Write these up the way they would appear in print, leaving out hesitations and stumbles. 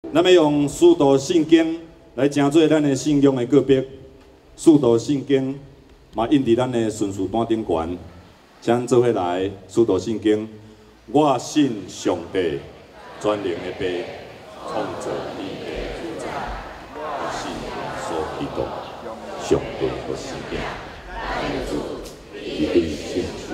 咱要用使徒圣经来成做咱的信仰的告别。使徒圣经嘛印伫咱的顺序单顶悬，请做伙来使徒圣经。我信上帝全能的爸，创造天地主宰。我信耶稣基督，上帝和圣经。一对圣父。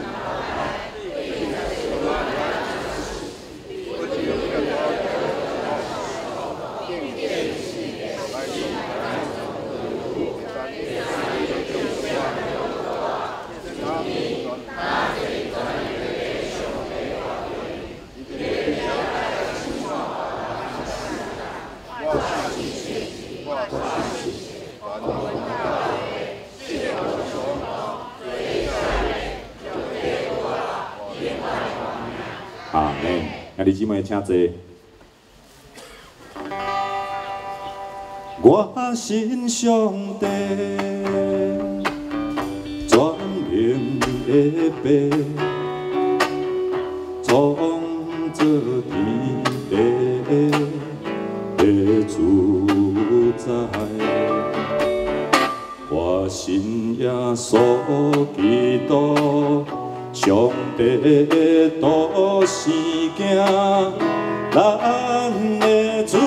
阿门。兄弟姊妹，请坐。我信上帝，全能的爸，创造天地的主宰。我信耶稣基督。 上帝都是囝，咱的主，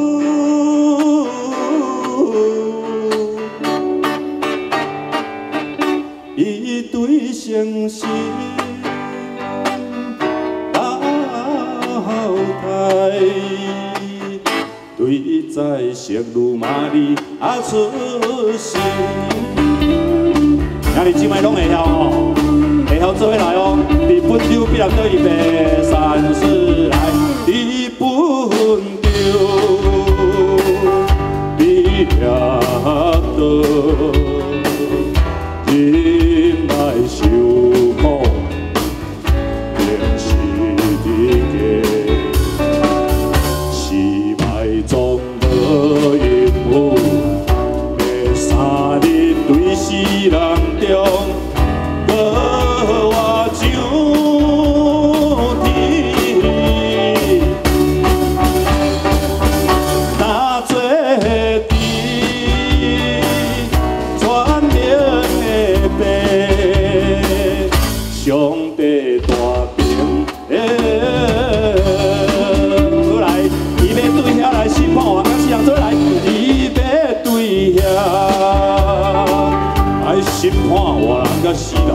伊对诚实交代，对在色如玛利亚出世，兄弟姊妹拢会晓吼。 会晓做伙来哦！日本酒必然对预备，善事来，日本酒必然到，忍耐受苦，定是的家，失败总无因有，要三日对世人中。 审判活人甲死人